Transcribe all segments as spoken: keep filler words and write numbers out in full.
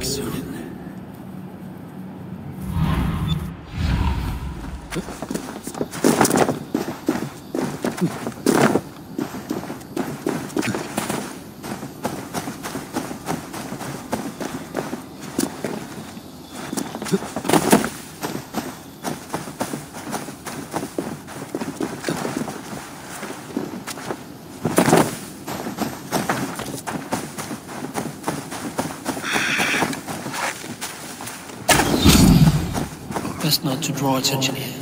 Drecksöhnen. Best not to draw attention here.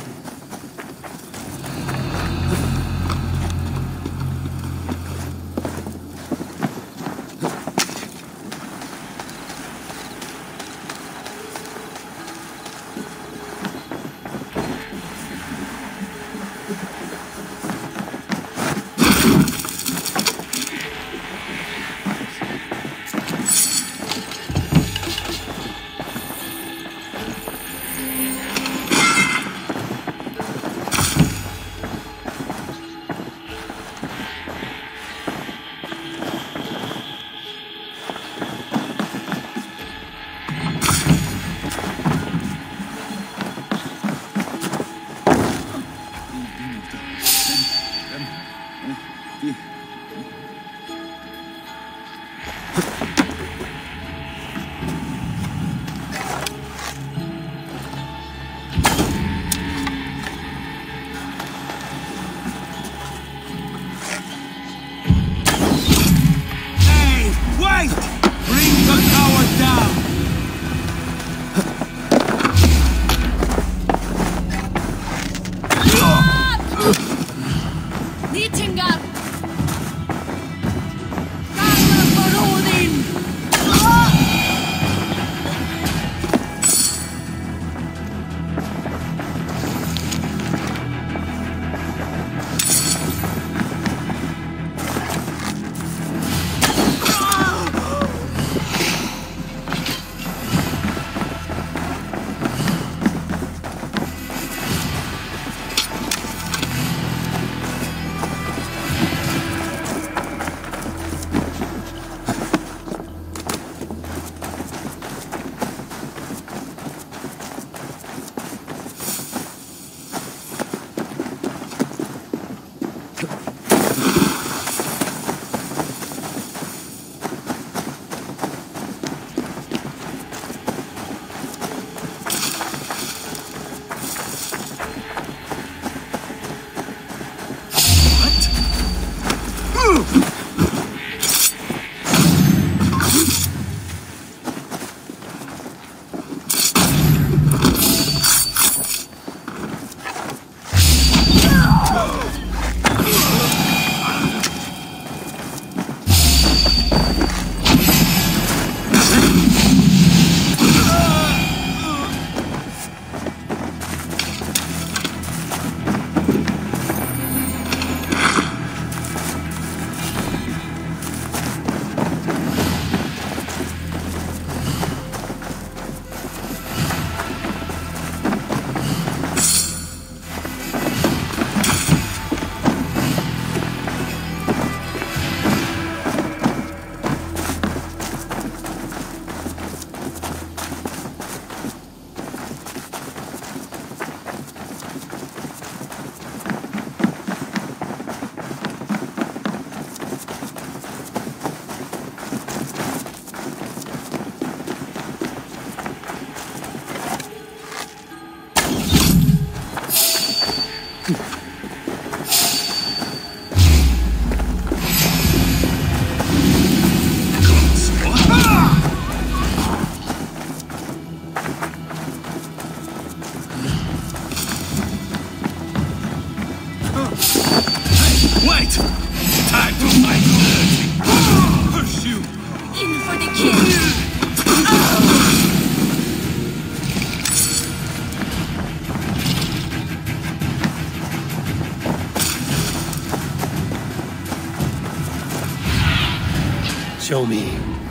Show me.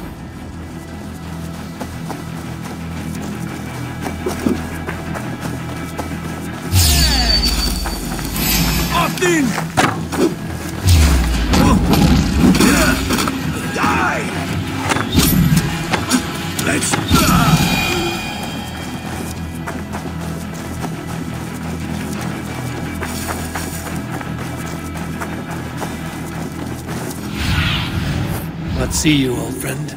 Austin! Die! Let's... Let's see you, old friend.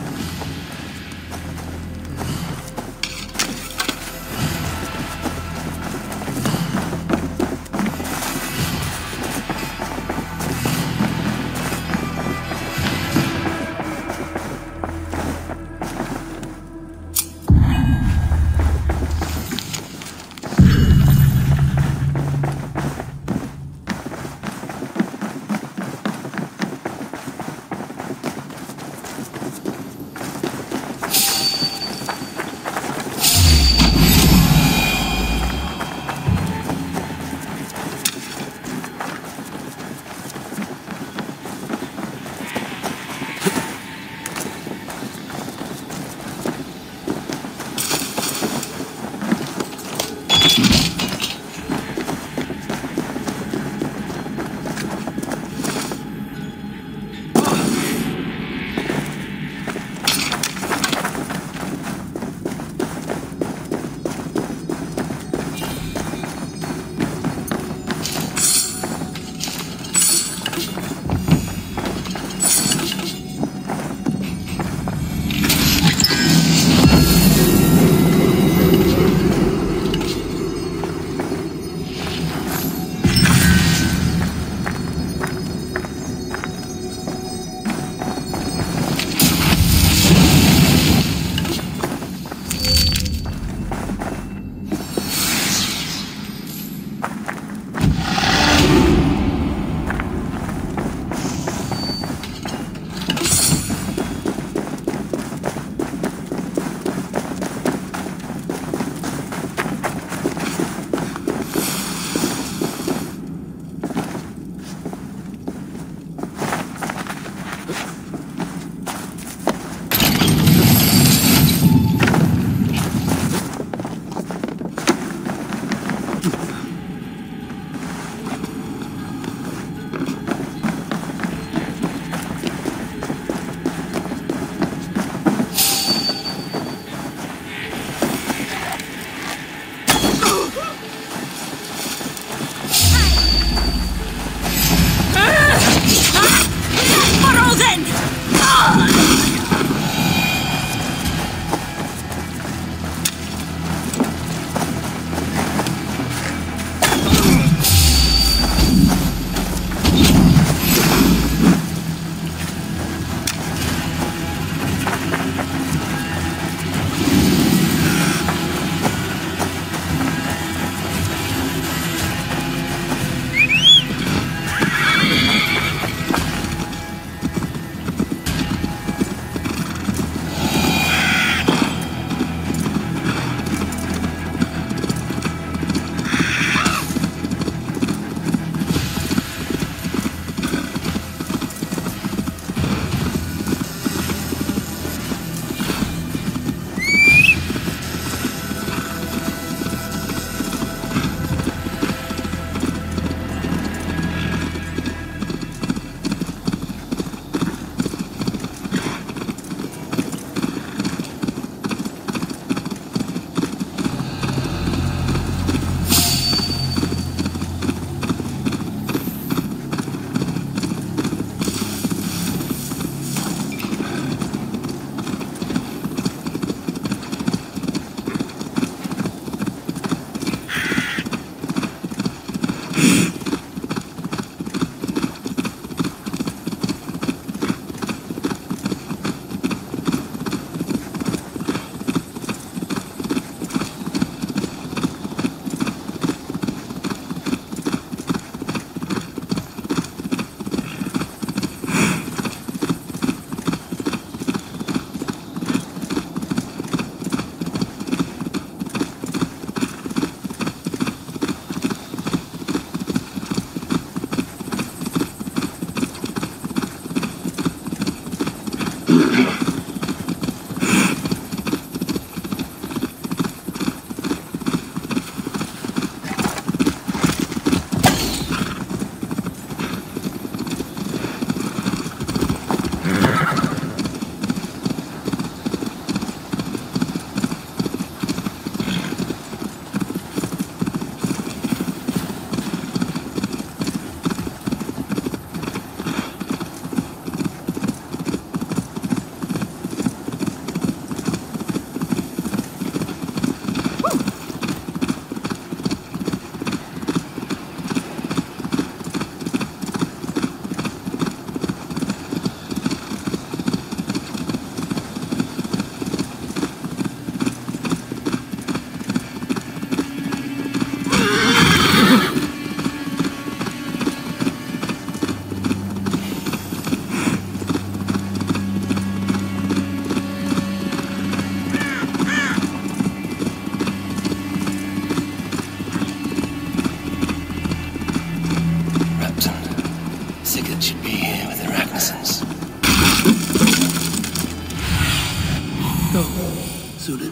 suited.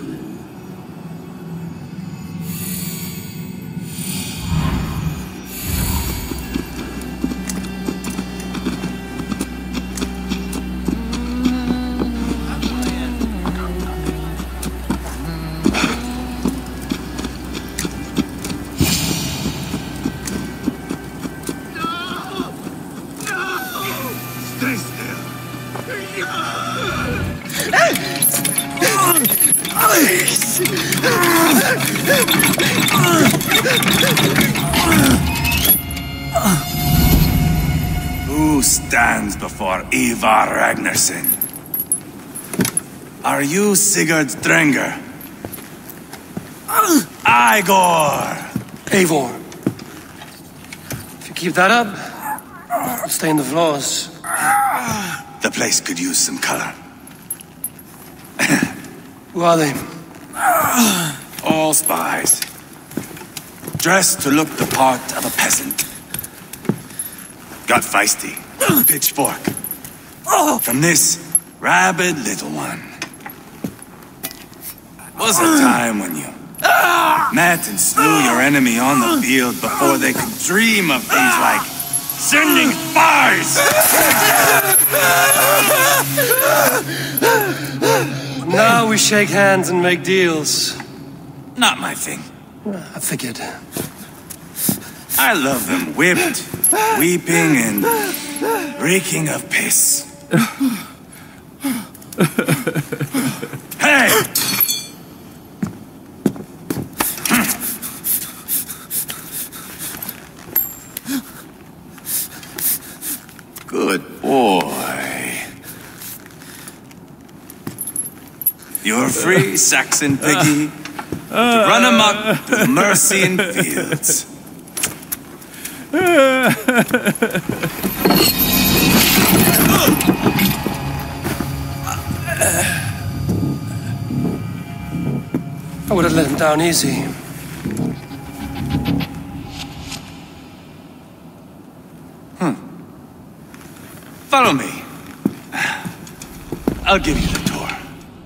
Who stands before Ivar Ragnarsson? Are you Sigurd Drenger? Igor! Eivor. If you keep that up, it'll stain the floors. The place could use some color. Who are they? All spies. Dressed to look the part of a peasant. Got feisty. Pitchfork. From this rabid little one. Was a time when you met and slew your enemy on the field before they could dream of things like sending spies! Now we shake hands and make deals. Not my thing. I figured. I love them whipped, weeping, and reeking of piss. Hey! Good boy. You're free, Saxon piggy, to run amok to the Mercian fields. I would have let him down easy. Hmm. Follow me. I'll give you the tour.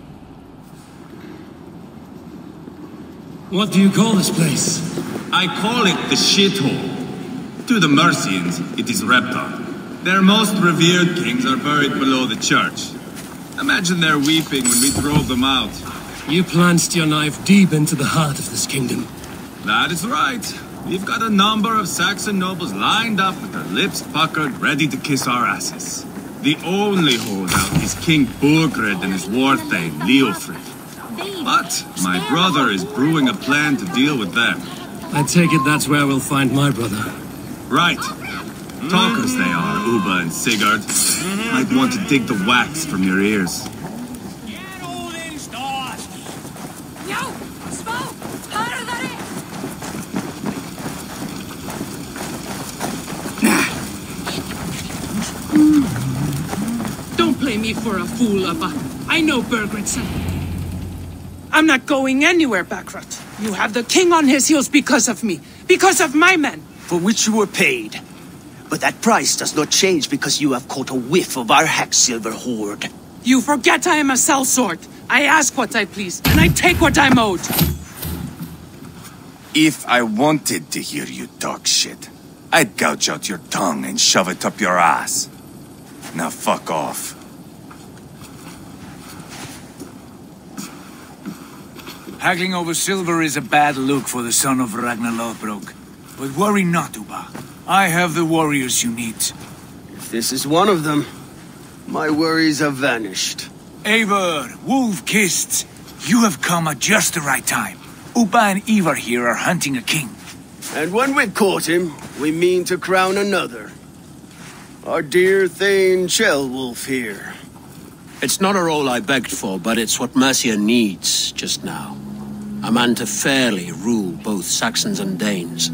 What do you call this place? I call it the shithole. To the Mercians, it is Reptar. Their most revered kings are buried below the church. Imagine their weeping when we drove them out. You plunged your knife deep into the heart of this kingdom. That is right. We've got a number of Saxon nobles lined up with their lips puckered, ready to kiss our asses. The only holdout is King Burgred and his war thane, Leofrid. But my brother is brewing a plan to deal with them. I take it that's where we'll find my brother. Right. Talkers they are, Ubba and Sigurd. Might want to dig the wax from your ears. Don't play me for a fool, Ubba. I know Burgredson. I'm not going anywhere, Backrot. You have the king on his heels because of me. Because of my men. For which you were paid. But that price does not change because you have caught a whiff of our Hacksilver hoard. You forget I am a sellsword. I ask what I please, and I take what I'm owed. If I wanted to hear you talk shit, I'd gouge out your tongue and shove it up your ass. Now fuck off. Haggling over silver is a bad look for the son of Ragnar Lothbrok. But worry not, Ubba. I have the warriors you need. If this is one of them, my worries have vanished. Eivor, Wolf-Kissed, you have come at just the right time. Ubba and Ivar here are hunting a king. And when we've caught him, we mean to crown another. Our dear Thane Ceolwulf here. It's not a role I begged for, but it's what Mercia needs just now. A man to fairly rule both Saxons and Danes.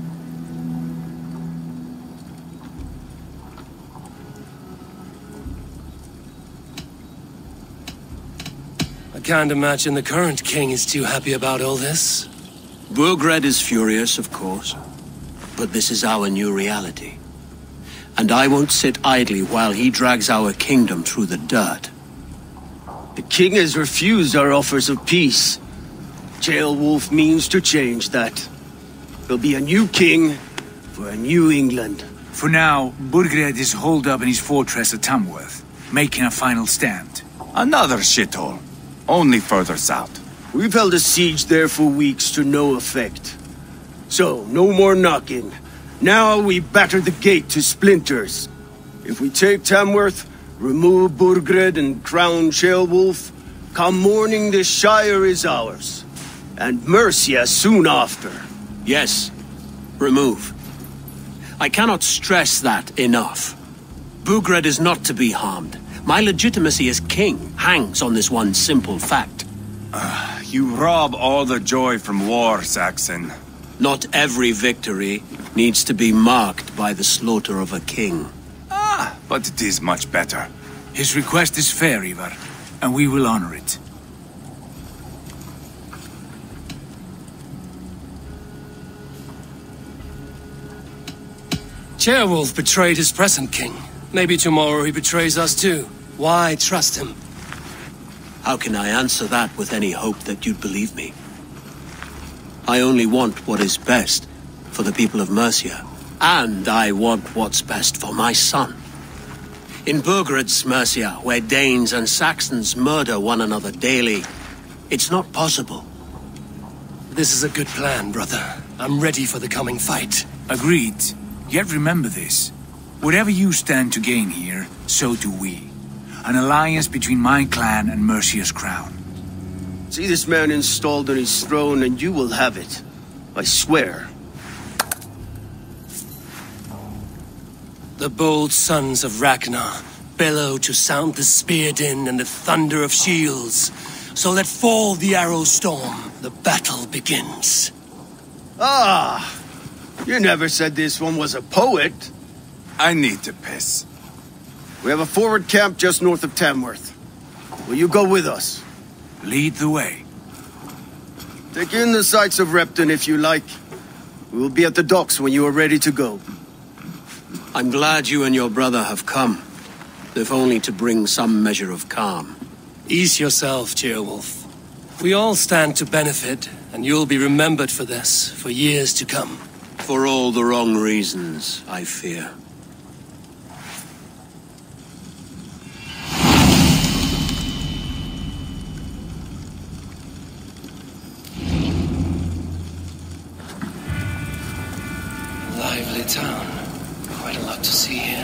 I can't imagine the current king is too happy about all this. Burgred is furious, of course. But this is our new reality. And I won't sit idly while he drags our kingdom through the dirt. The king has refused our offers of peace. Ceolwulf means to change that. There'll be a new king for a new England. For now, Burgred is holed up in his fortress at Tamworth, making a final stand. Another shithole. Only further south. We've held a siege there for weeks to no effect. So, no more knocking. Now we batter the gate to splinters. If we take Tamworth, remove Burgred and crown Ceolwulf, come morning the Shire is ours. And Mercia soon after. Yes, remove. I cannot stress that enough. Burgred is not to be harmed. My legitimacy as king hangs on this one simple fact. Uh, you rob all the joy from war, Saxon. Not every victory needs to be marked by the slaughter of a king. Ah, but it is much better. His request is fair, Ivar, and we will honor it. Ceolwulf betrayed his present king. Maybe tomorrow he betrays us too. Why trust him? How can I answer that with any hope that you'd believe me? I only want what is best for the people of Mercia. And I want what's best for my son. In Burgred's Mercia, where Danes and Saxons murder one another daily, it's not possible. This is a good plan, brother. I'm ready for the coming fight. Agreed. Yet remember this. Whatever you stand to gain here, so do we. An alliance between my clan and Mercia's crown. See this man installed on his throne and you will have it. I swear. The bold sons of Ragnar bellow to sound the spear din and the thunder of shields. So let fall the arrow storm. The battle begins. Ah! You never said this one was a poet. I need to piss. We have a forward camp just north of Tamworth. Will you go with us? Lead the way. Take in the sights of Repton if you like. We will be at the docks when you are ready to go. I'm glad you and your brother have come, if only to bring some measure of calm. Ease yourself, Ceolwulf. We all stand to benefit, and you'll be remembered for this for years to come. For all the wrong reasons, I fear. Lively town. Quite a lot to see here.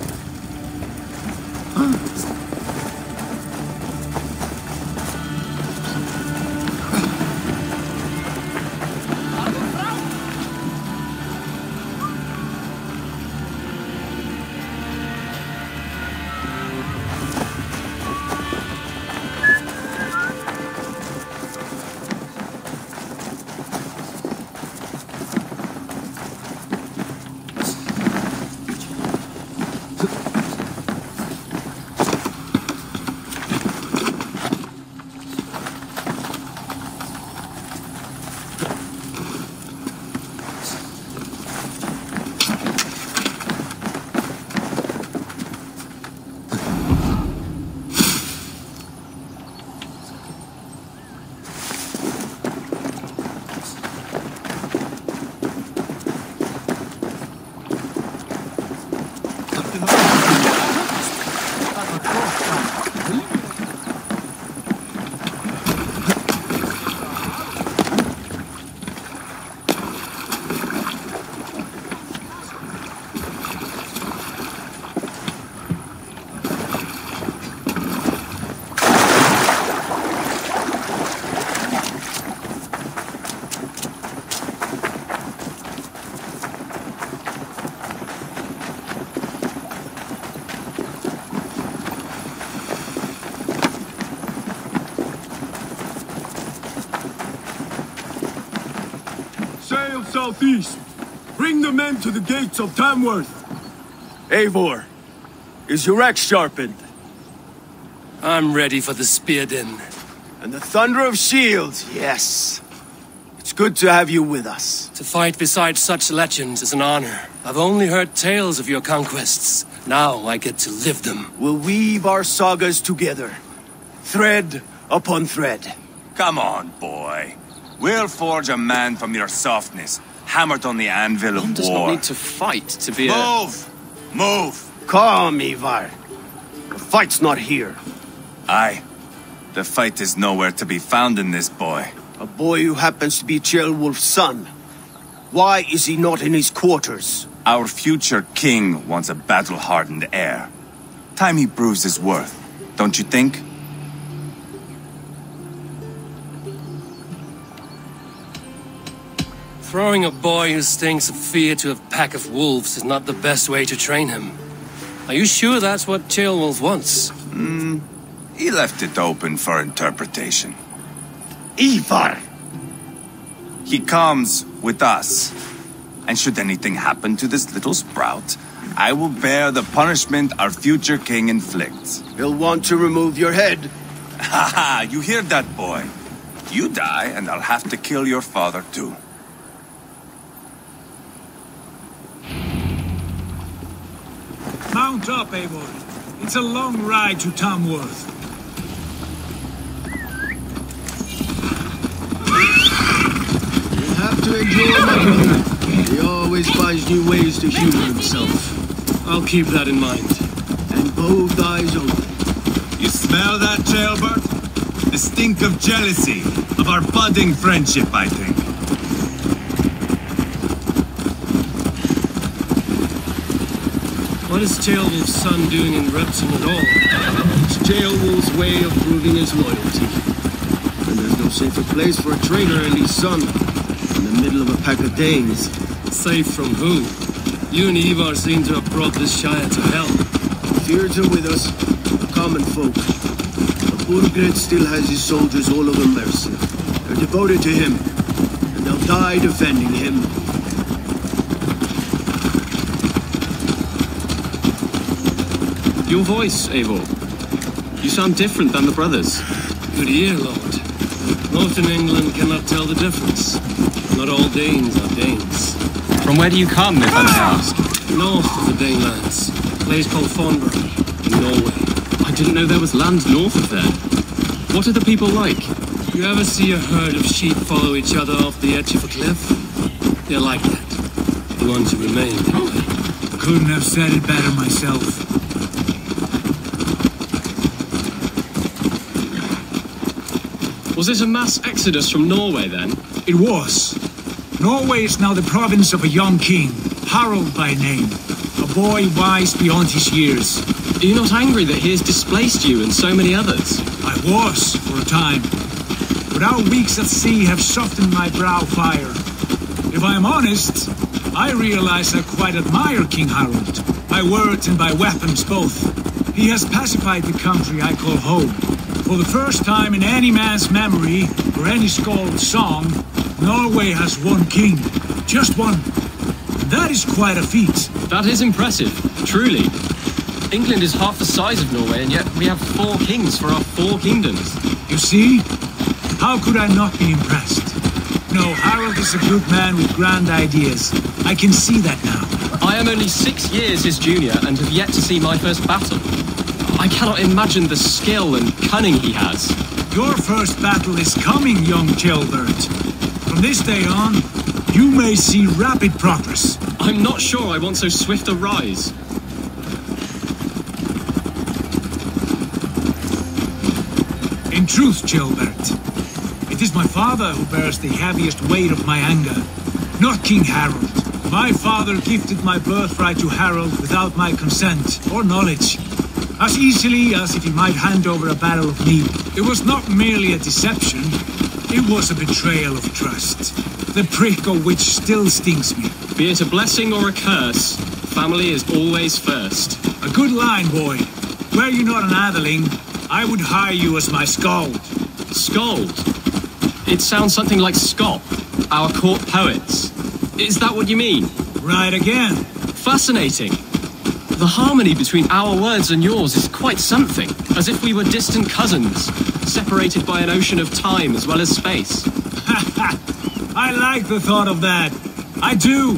Sail southeast. Bring the men to the gates of Tamworth. Eivor, is your axe sharpened? I'm ready for the spear din. And the thunder of shields, yes. It's good to have you with us. To fight beside such legends is an honor. I've only heard tales of your conquests. Now I get to live them. We'll weave our sagas together. thread upon thread. Come on, boy. We'll forge a man from your softness, hammered on the anvil of One does war. not need to fight to be a... Move! Move! Calm, Ivar. The fight's not here. Aye. The fight is nowhere to be found in this boy. A boy who happens to be Ceolwulf's son. Why is he not in his quarters? Our future king wants a battle-hardened heir. Time he proves his worth, don't you think? Throwing a boy who stinks of fear to a pack of wolves is not the best way to train him. Are you sure that's what Ceolwulf wants? Hmm. He left it open for interpretation. Ivar! He comes with us. And should anything happen to this little sprout, I will bear the punishment our future king inflicts. He'll want to remove your head. Ha ha! You hear that, boy? You die, and I'll have to kill your father, too. Mount up, Eivor. It's a long ride to Tamworth. You have to enjoy my brother. He always finds new ways to humor himself. I'll keep that in mind. And both eyes open. You smell that, Ceolbert? The stink of jealousy, of our budding friendship, I think. What is Ceolwulf's son doing in Repton at all? It's Ceolwulf's way of proving his loyalty. And there's no safer place for a traitor and his son. In the middle of a pack of Danes. Safe from who? You and Ivar seem to have brought this Shire to hell. Fears are with us, the common folk. But Burgred still has his soldiers all over Mercia. They're devoted to him, and they'll die defending him. Your voice, Eivor. You sound different than the brothers. Good ear, Lord. Northern England cannot tell the difference. Not all Danes are Danes. From where do you come, if I may ask? North of the Danelands. A place called Thornbury, in Norway. I didn't know there was land north of there. What are the people like? You ever see a herd of sheep follow each other off the edge of a cliff? They're like that. They want to remain that way. Couldn't have said it better myself. Was it a mass exodus from Norway, then? It was. Norway is now the province of a young king, Harald by name. A boy wise beyond his years. Are you not angry that he has displaced you and so many others? I was, for a time. But our weeks at sea have softened my brow fire. If I am honest, I realize I quite admire King Harald. By words and by weapons both. He has pacified the country I call home. For the first time in any man's memory, or any skald's song, Norway has one king. Just one. And that is quite a feat. That is impressive, truly. England is half the size of Norway, and yet we have four kings for our four kingdoms. You see? How could I not be impressed? No, Harald is a good man with grand ideas. I can see that now. I am only six years his junior and have yet to see my first battle. I cannot imagine the skill and cunning he has. Your first battle is coming, young Ceolbert. From this day on, you may see rapid progress. I'm not sure I want so swift a rise. In truth, Ceolbert, it is my father who bears the heaviest weight of my anger, not King Harald. My father gifted my birthright to Harald without my consent or knowledge. As easily as if he might hand over a barrel of meal. It was not merely a deception, it was a betrayal of trust. The prick of which still stings me. Be it a blessing or a curse, family is always first. A good line, boy. Were you not an atheling, I would hire you as my skald. Skald? It sounds something like Scott, our court poets. Is that what you mean? Right again. Fascinating. The harmony between our words and yours is quite something. As if we were distant cousins, separated by an ocean of time as well as space. I like the thought of that. I do.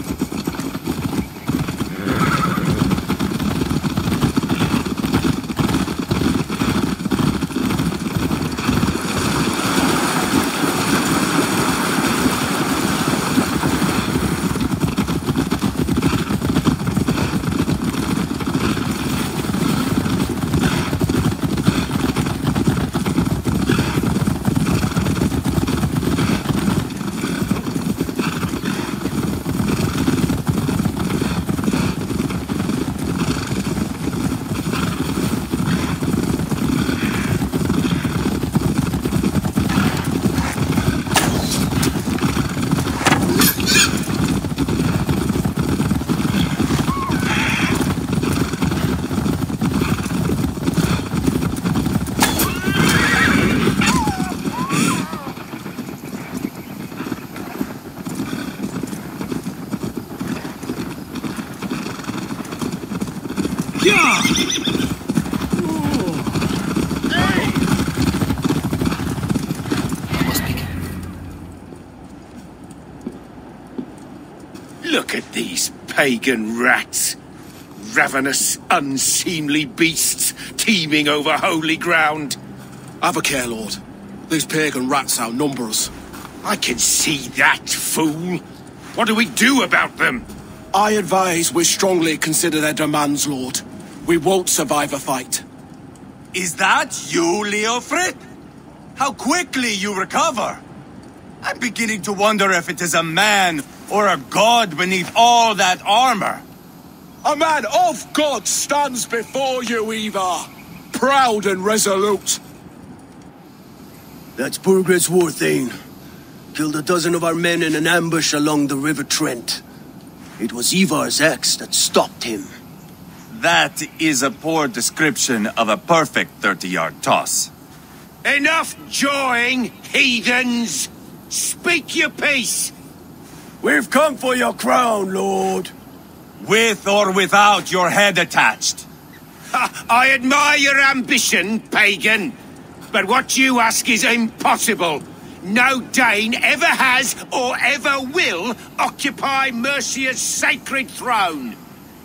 Look at these pagan rats. Ravenous, unseemly beasts teeming over holy ground. Have a care, Lord. These pagan rats outnumber us. I can see that, fool. What do we do about them? I advise we strongly consider their demands, Lord. We won't survive a fight. Is that you, Leofric? How quickly you recover! I'm beginning to wonder if it is a man or a god beneath all that armor. A man of God stands before you, Ivar. Proud and resolute. That's Burgred's Warthane. Killed a dozen of our men in an ambush along the River Trent. It was Ivar's axe that stopped him. That is a poor description of a perfect thirty-yard toss. Enough jawing, heathens! Speak your piece! We've come for your crown, Lord. With or without your head attached. Ha, I admire your ambition, pagan. But what you ask is impossible. No Dane ever has or ever will occupy Mercia's sacred throne.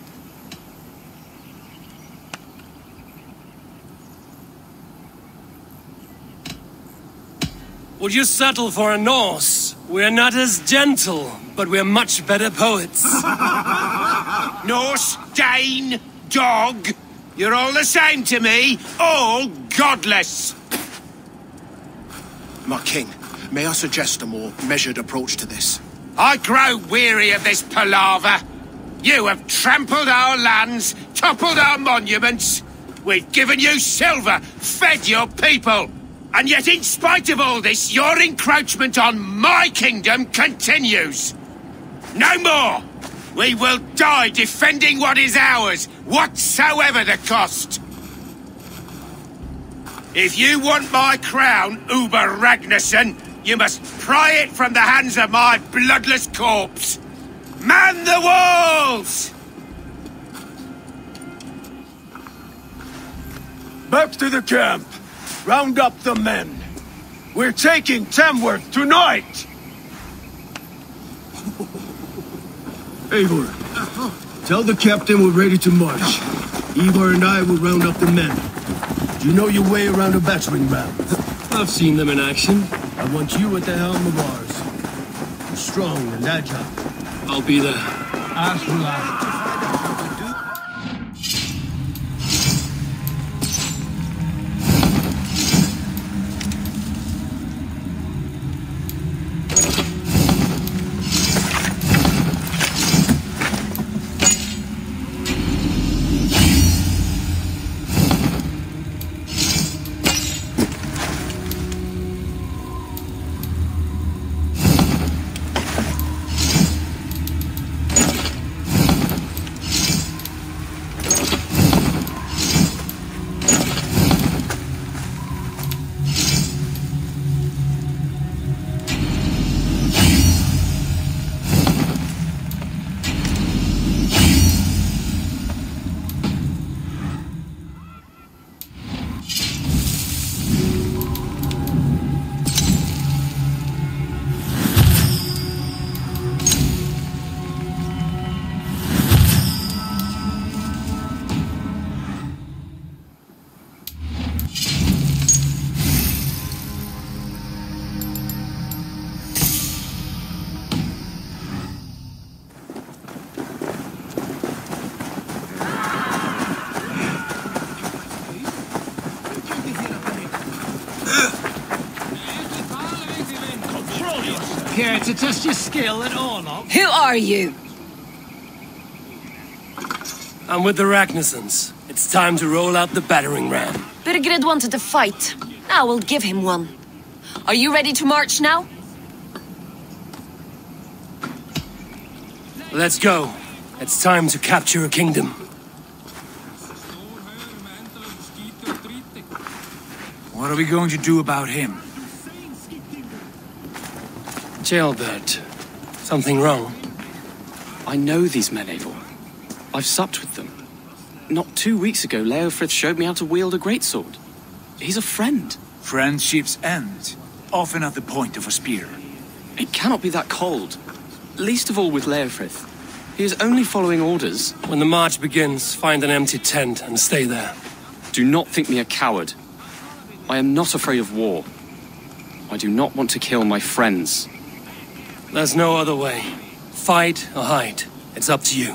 Would you settle for a Norse? We're not as gentle, but we're much better poets. Norse, Dane, dog. You're all the same to me. All godless. My king, may I suggest a more measured approach to this? I grow weary of this palaver. You have trampled our lands, toppled our monuments. We've given you silver, fed your people. And yet, in spite of all this, your encroachment on my kingdom continues. No more! We will die defending what is ours, whatsoever the cost. If you want my crown, Uber Ragnarsson, you must pry it from the hands of my bloodless corpse. Man the walls! Back to the camp. Round up the men. We're taking Tamworth tonight! Eivor, tell the captain we're ready to march. Ivar and I will round up the men. Do you know your way around a battering ram? I've seen them in action. I want you at the helm of ours. You're strong and agile. I'll be there. As will I. Care to test your skill at Orlok? Who are you? I'm with the Ragnarssons. It's time to roll out the battering ram. Burgred wanted to fight. Now we'll give him one. Are you ready to march now? Let's go. It's time to capture a kingdom. What are we going to do about him? Ceolbert, something wrong? I know these men, Eivor. I've supped with them. Not two weeks ago, Leofrith showed me how to wield a greatsword. He's a friend. Friendships end, often at the point of a spear. It cannot be that cold. Least of all with Leofrith. He is only following orders. When the march begins, find an empty tent and stay there. Do not think me a coward. I am not afraid of war. I do not want to kill my friends. There's no other way. Fight or hide. It's up to you.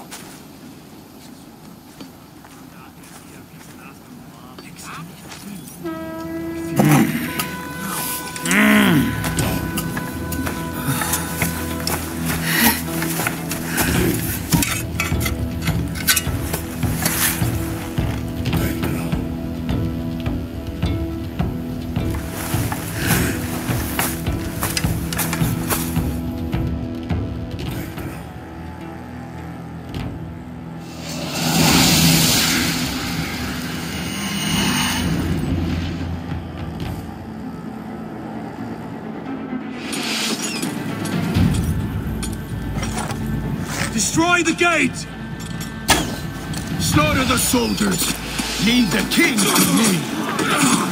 Destroy the gate! Slaughter the soldiers! Leave the king to me!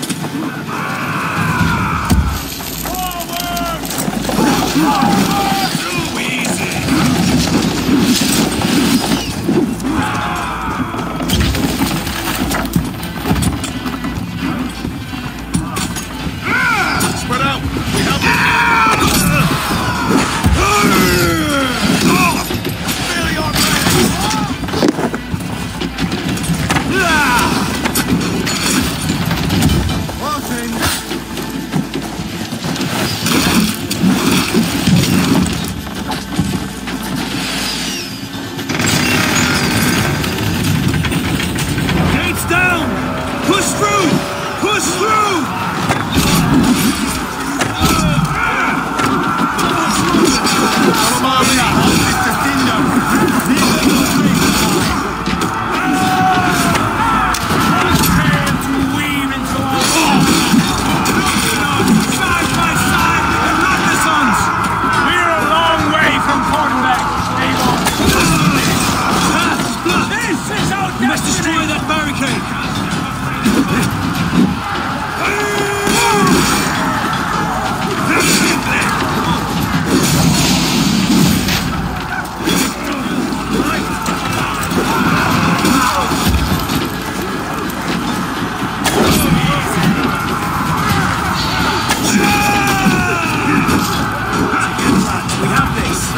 Too easy! Spread out! We have Gates down! Push through! Push through! We must destroy that barricade! We have this!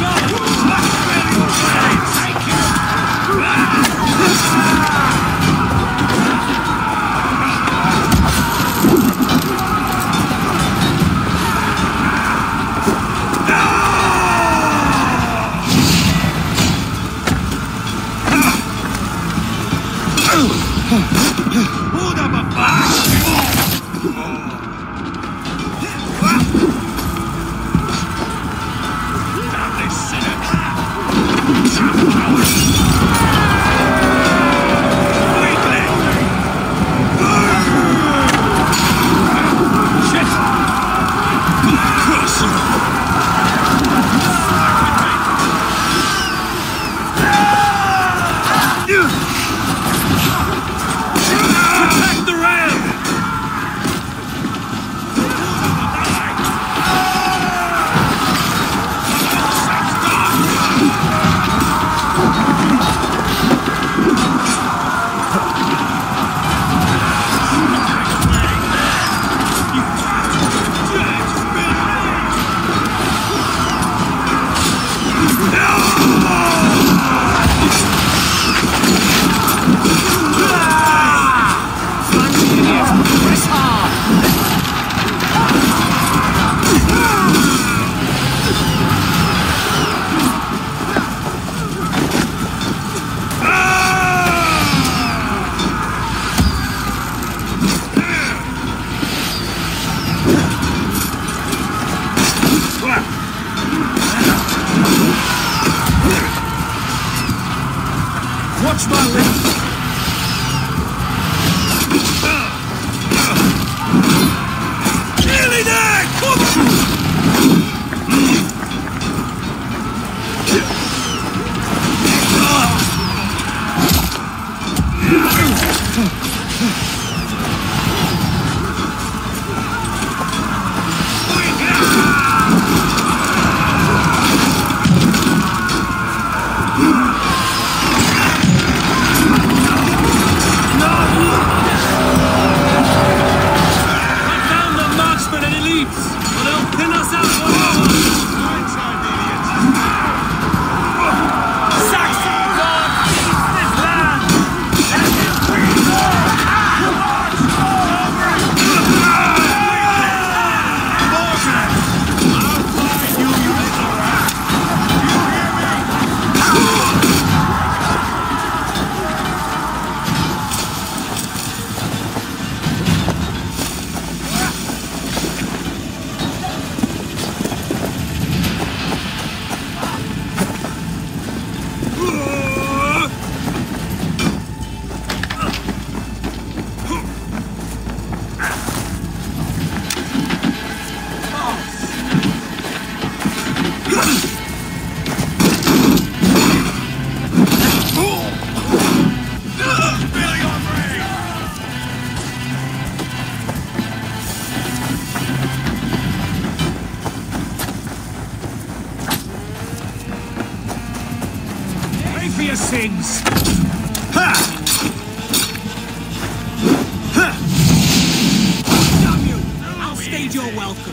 Watch my left! Nearly there! Come for your sins! Ha! Ha! Damn you! I'll stage your welcome.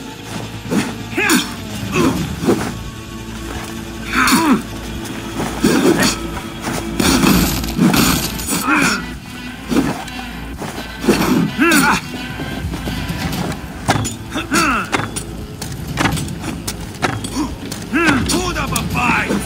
Put up a fight!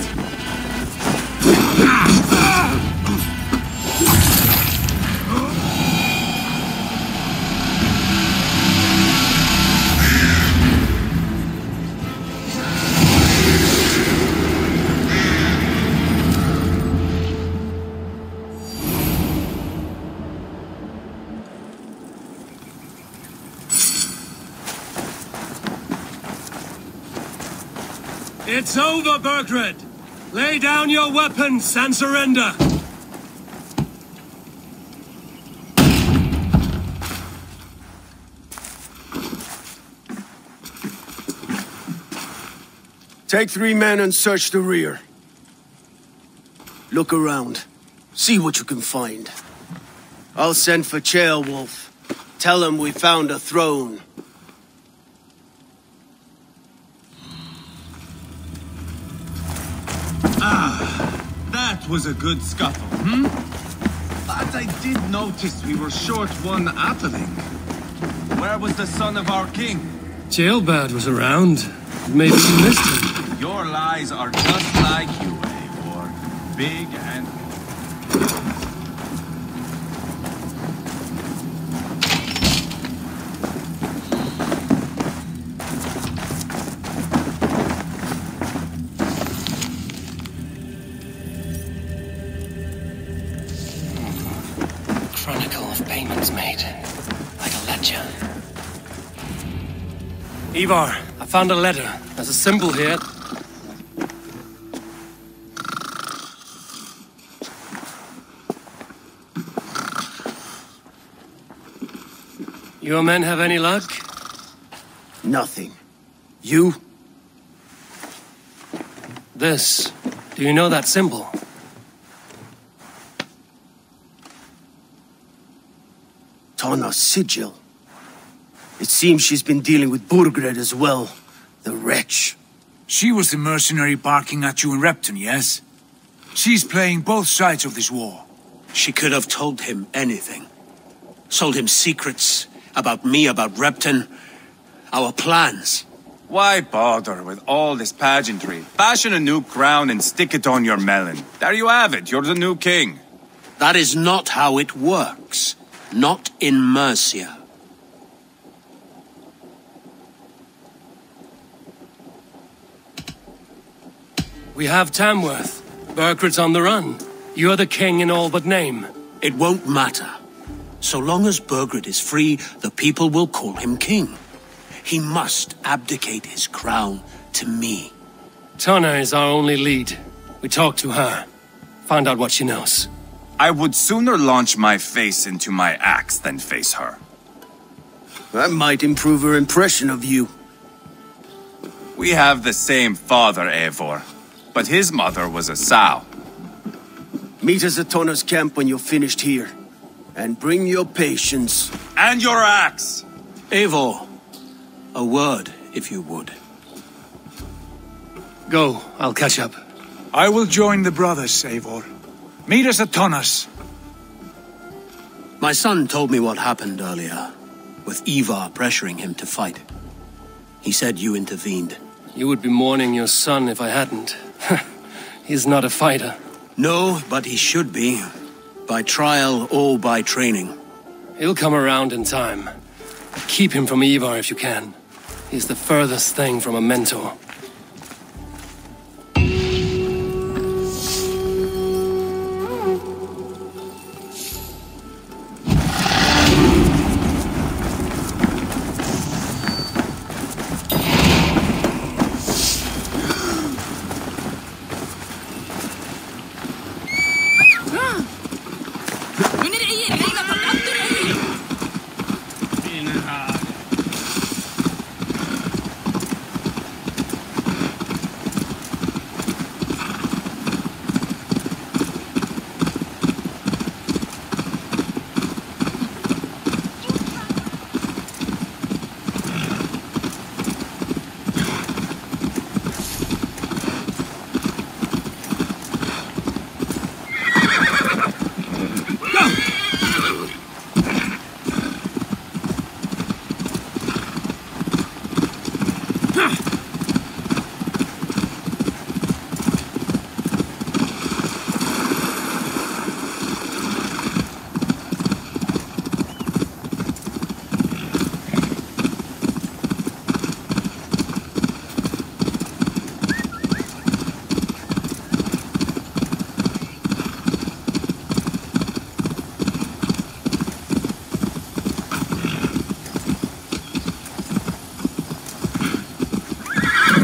It's over, Burgred! Lay down your weapons and surrender! Take three men and search the rear. Look around. See what you can find. I'll send for Ceolwulf. Tell him we found a throne. Ah, that was a good scuffle, hmm? But I did notice we were short one atheling. Where was the son of our king? Ceolbad was around. Maybe you missed him. Your lies are just like you, Eivor. Big and... Chronicle of payments made. Like a ledger. Ivar, I found a letter. There's a symbol here. Your men have any luck? Nothing. You? This. Do you know that symbol? Tanna's sigil. It seems she's been dealing with Burgred as well. The wretch. She was the mercenary barking at you in Repton, yes? She's playing both sides of this war. She could have told him anything. Sold him secrets about me, about Repton, our plans. Why bother with all this pageantry? Fashion a new crown and stick it on your melon. There you have it, you're the new king. That is not how it works. Not in Mercia. We have Tamworth. Burgred's on the run. You're the king in all but name. It won't matter. So long as Burgred is free, the people will call him king. He must abdicate his crown to me. Tanna is our only lead. We talk to her. Find out what she knows. I would sooner launch my face into my axe than face her. That might improve her impression of you. We have the same father, Eivor. But his mother was a sow. Meet us at Tanna's camp when you're finished here. And bring your patience. And your axe! Eivor, a word, if you would. Go, I'll catch up. I will join the brothers, Eivor. Meet us at Tanna's. My son told me what happened earlier, with Ivar pressuring him to fight. He said you intervened. You would be mourning your son if I hadn't. He's not a fighter. No, but he should be. By trial or by training. He'll come around in time. Keep him from Ivar if you can. He's the furthest thing from a mentor.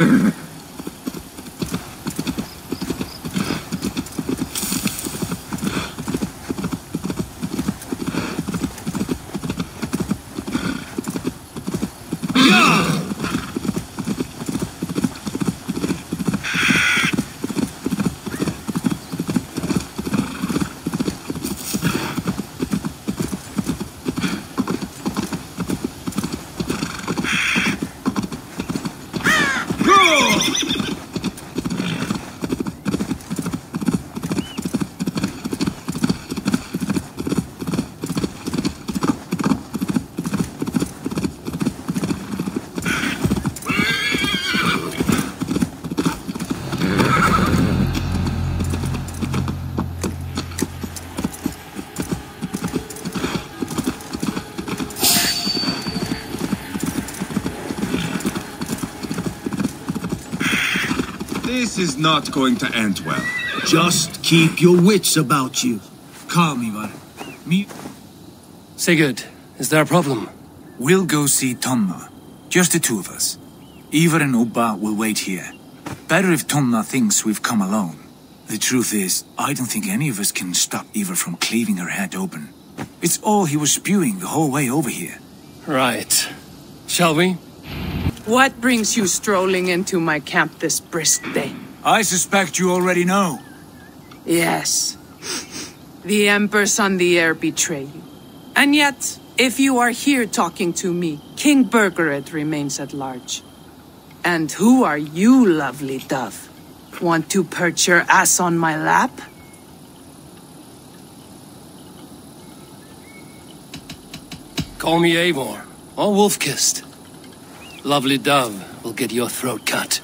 This is not going to end well. Just keep your wits about you. Calm, Ivar. Me... Sigurd, is there a problem? We'll go see Tonna. Just the two of us. Ivar and Ubba will wait here. Better if Tonna thinks we've come alone. The truth is, I don't think any of us can stop Ivar from cleaving her head open. It's all he was spewing the whole way over here. Right. Shall we? What brings you strolling into my camp this brisk day? I suspect you already know. Yes. The Embers on the air betray you. And yet, if you are here talking to me, King Birgered remains at large. And who are you, lovely dove? Want to perch your ass on my lap? Call me Eivor, or Wolf-Kissed. Lovely dove will get your throat cut.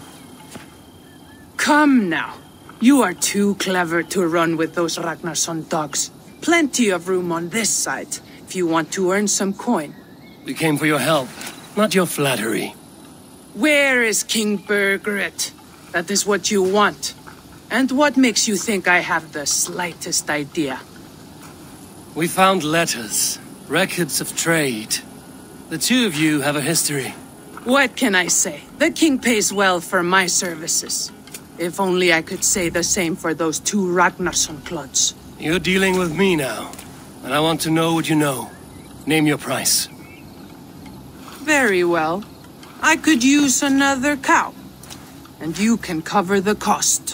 Come now. You are too clever to run with those Ragnarsson dogs. Plenty of room on this side, if you want to earn some coin. We came for your help, not your flattery. Where is King Birgered? That is what you want. And what makes you think I have the slightest idea? We found letters, records of trade. The two of you have a history. What can I say? The king pays well for my services. If only I could say the same for those two Ragnarsson clods. You're dealing with me now, and I want to know what you know. Name your price. Very well. I could use another cow. And you can cover the cost.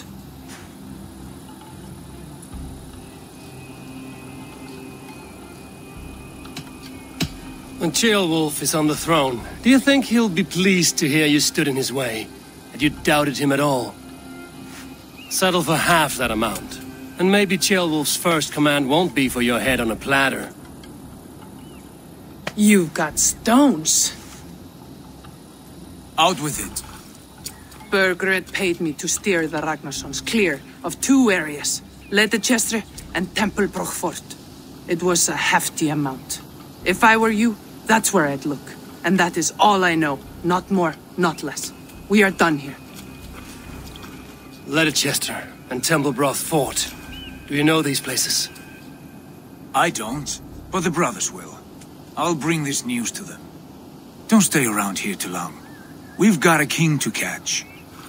When Ceolwulf is on the throne, do you think he'll be pleased to hear you stood in his way? That you doubted him at all? Settle for half that amount. And maybe Ceolwulf's first command won't be for your head on a platter. You've got stones. Out with it. Birgered paid me to steer the Ragnarssons clear of two areas, Leitechester and Templebroch Fort. It was a hefty amount. If I were you, that's where I'd look. And that is all I know. Not more, not less. We are done here. Leitechester and Templebroch Fort. Do you know these places? I don't, but the brothers will. I'll bring this news to them. Don't stay around here too long. We've got a king to catch.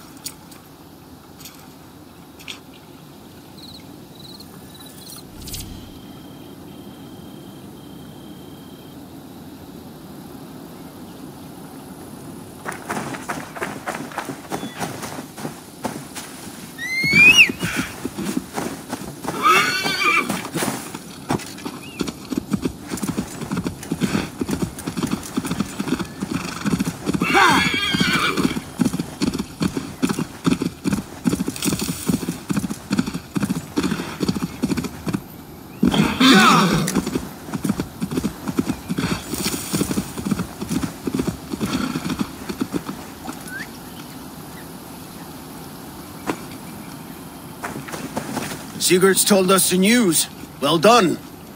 Sigurd's told us the news. Well done.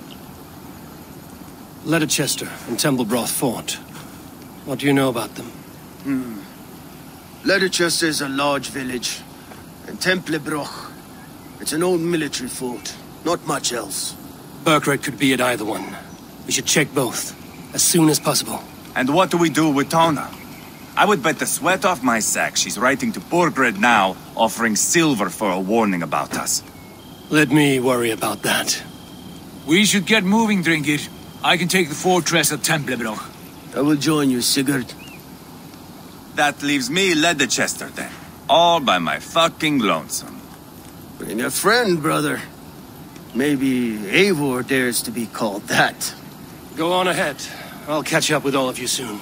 Leitechester and Templebroch Fort. What do you know about them? Hmm. Leitechester is a large village. And Templebroch, it's an old military fort. Not much else. Birgered could be at either one. We should check both, as soon as possible. And what do we do with Tonna? I would bet the sweat off my sack she's writing to Borgred now, offering silver for a warning about us. Let me worry about that. We should get moving, Dringir. I can take the fortress at Templebroch. I will join you, Sigurd. That leaves me Leicester then. All by my fucking lonesome. Bring a friend, brother. Maybe Eivor dares to be called that. Go on ahead. I'll catch up with all of you soon.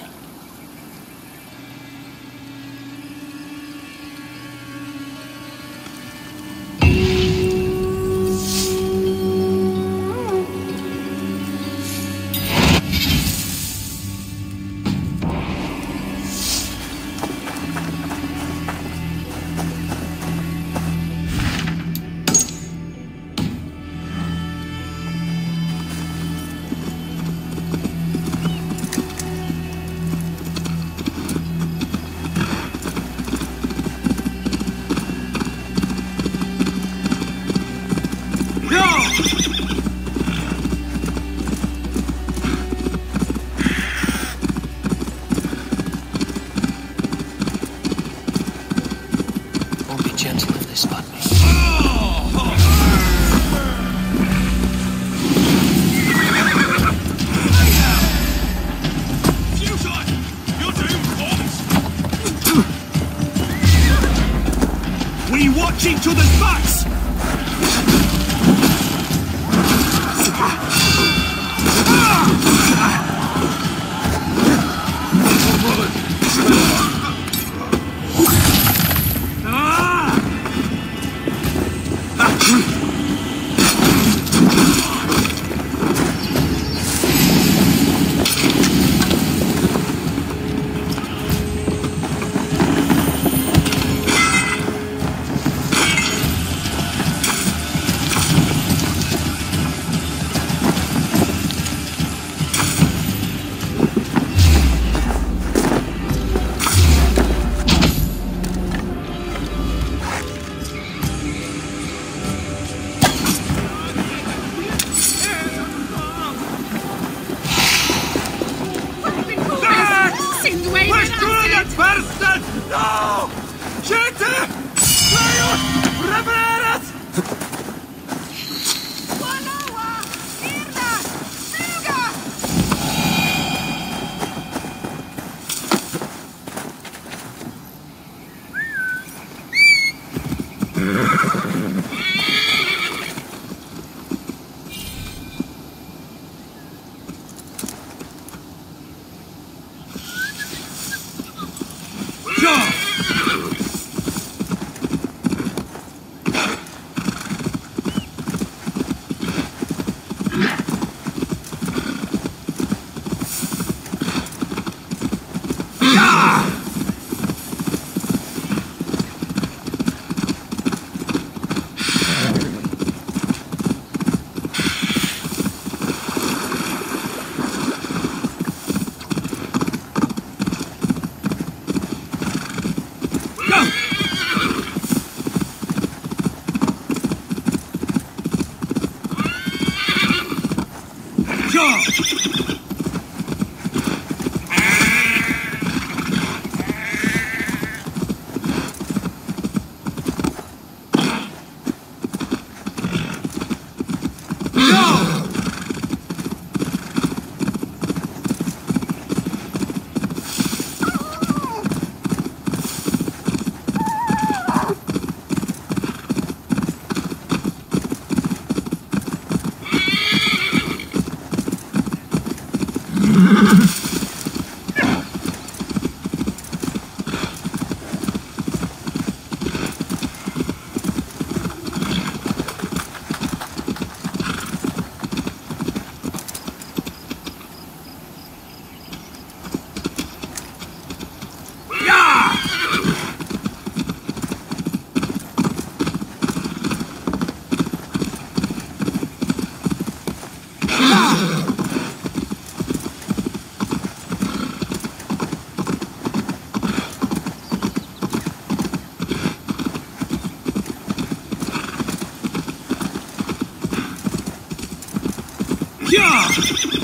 To the backs! Yeah!